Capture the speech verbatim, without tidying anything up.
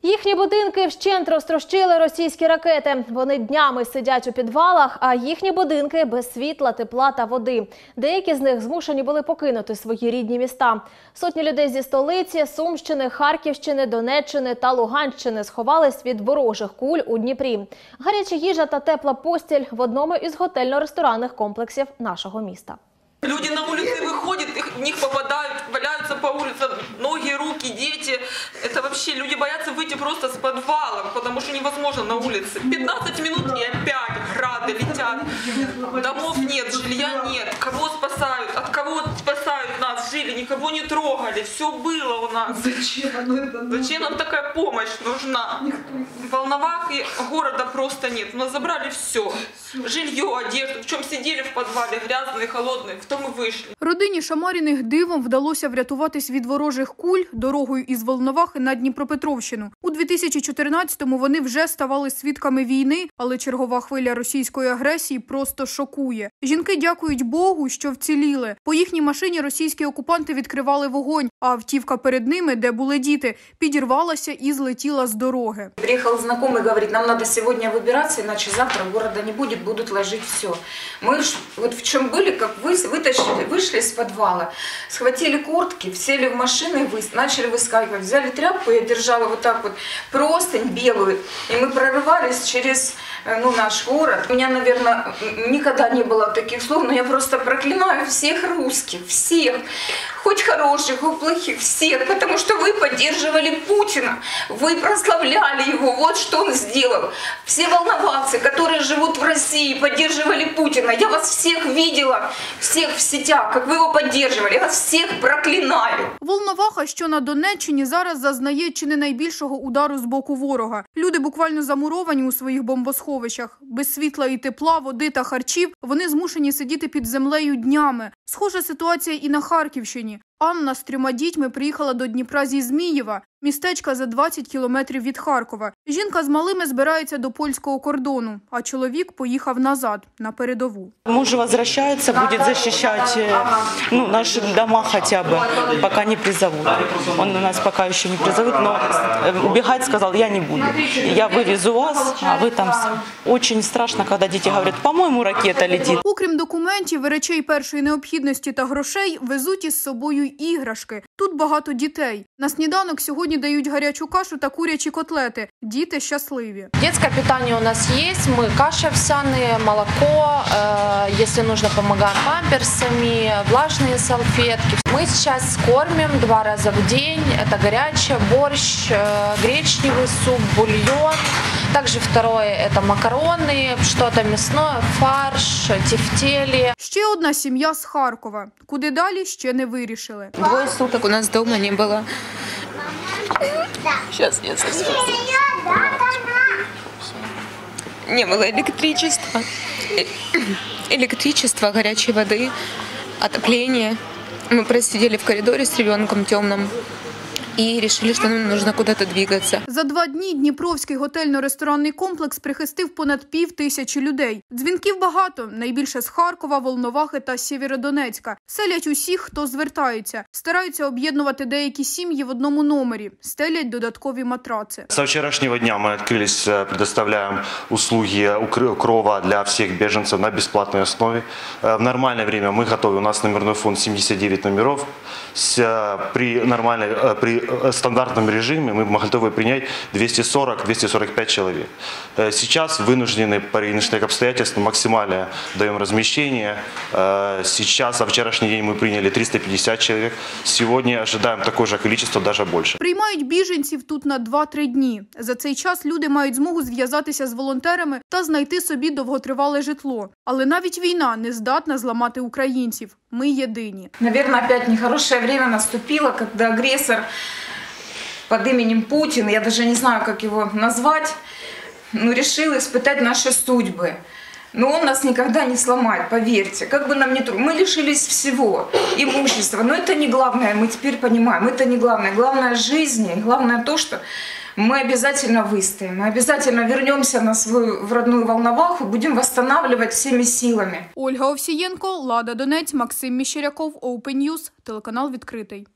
Їхні будинки вщент розтрощили російські ракети. Вони днями сидять у підвалах, а їхні будинки без світла, тепла та води. Деякі з них змушені були покинути свої рідні міста. Сотні людей зі столиці, Сумщини, Харківщини, Донеччини та Луганщини сховались від ворожих куль у Дніпрі. Гаряча їжа та тепла постіль в одному із готельно-ресторанних комплексів нашого міста. Люди на улице выходят, в них попадают, валяются по улицам ноги, руки, дети. Это вообще люди боятся выйти просто с подвала, потому что невозможно на улице. пятнадцать минут и опять грады летят. Домов нет, жилья нет. Кого спасают? От кого спасают нас? Жили, никого не трогали. Все было у нас. Зачем? Зачем нам такая помощь нужна? В Волновахе города просто нет. У нас забрали все. Жилье, одежду. В чем сидели в подвале, грязные, холодные. В том и вышли. Родині Шамаріних дивом вдалося врятуватись від ворожих куль дорогою із Волновахи на Дніпропетровщину. У дві тисячі чотирнадцятому вони вже ставали свідками війни, але чергова хвиля російської агресії просто шокує. Жінки дякують Богу, що вціліли. По їхній машині російські окупанти відкривали вогонь, а автівка перед ними, де були діти, підірвалася і злетіла з дороги. Приїхав знайомий, говорить, нам треба сьогодні вибиратися, іначе завтра міста не буде, будуть ложити все. Ми ж от в чому були, як ви вытащили, вышли из подвала, схватили куртки, сели в машины и вы, начали выскакивать. Взяли тряпку, я держала вот так вот простынь белую, и мы прорывались через ну, наш город. У меня, наверное, никогда не было таких слов, но я просто проклинаю всех русских, всех, хоть хороших, хоть плохих, всех, потому что вы поддерживали Путина, вы прославляли его, вот что он сделал. Все волновавцы, которые живут в России, поддерживали Путина. Я вас всех видела, всех в сетях, как вы его поддерживали. Я вас всех проклинаю. Волноваха, що на Донеччині, зараз зазнає чи не найбільшого удару з боку ворога. Люди буквально замуровані у своїх бомбосховищах. Без світла і тепла, води та харчів вони змушені сидіти під землею днями. Схожа ситуація і на Харківщині. Анна з трьома дітьми приїхала до Дніпра зі Змієва, містечка за двадцять кілометрів від Харкова. Жінка з малими збирається до польського кордону, а чоловік поїхав назад, на передову. Муж возвращается, будет защищать ну, наши дома хотя бы, пока не призовут. Он у нас пока еще не призовут, но убегать сказал, я не буду. Я вывезу вас, а вы там... Очень страшно, когда дети говорят, по-моему, ракета летит. Окрім документів, речей першої необхідності та грошей, везуть із собою іграшки. Тут багато дітей. На сніданок сьогодні дають гарячу кашу та курячі котлети. Діти щасливі. Детское питание у нас есть. Мы каши овсяные, молоко, э, если нужно, помогаем памперсами, влажные салфетки. Мы сейчас кормим два раза в день. Это горячее, борщ, э, гречневый суп, бульон. Также второе – это макароны, что-то мясное, фарш, тефтели. Ще одна сім'я з Харкова. Куди далі, ще не вирішили. Двое суток у нас дома не было. Сейчас я Не было электричества, электричества, горячей воды, отопления. Мы просидели в коридоре с ребенком темным. І вирішили, що нам потрібно кудись двигатися. За два дні Дніпровський готельно-ресторанний комплекс прихистив понад пів тисячі людей. Дзвінків багато, найбільше з Харкова, Волновахи та Сєвєродонецька. Селять усіх, хто звертається. Стараються об'єднувати деякі сім'ї в одному номері. Стелять додаткові матраци. Со вчорашнього дня ми відкрились, предоставляємо услуги крова для всіх біженців на безплатній основі. В нормальне час ми готові. У нас номерний фонд сімдесят дев'ять номерів. При нормальній, при стандартном режиме мы готовы принять двести сорок — двести сорок пять человек. Сейчас вынуждены по рыночным обстоятельствам максимально даем размещение. Сейчас, а вчерашний день мы приняли триста пятьдесят человек. Сегодня ожидаем такое же количество, даже больше. Приймають біженців тут на два-три дні. За цей час люди мають змогу зв'язатися з волонтерами та знайти собі довготривале житло. Але навіть війна не здатна зламати українців. Ми єдині. Наверное, опять нехорошее время наступило, когда агрессор под именем Путин, я даже не знаю, как его назвать, но решил испытать наши судьбы. Но он нас никогда не сломает, поверьте. Как бы нам ни трудно. Мы лишились всего, имущества. Но это не главное, мы теперь понимаем, это не главное. Главное жизни, главное то, что мы обязательно выстоим. Мы обязательно вернемся на свою в родную Волноваху, будем восстанавливать всеми силами. Ольга Овсієнко, Лада Донець, Максим Міщеряков, Open News, телеканал відкритий.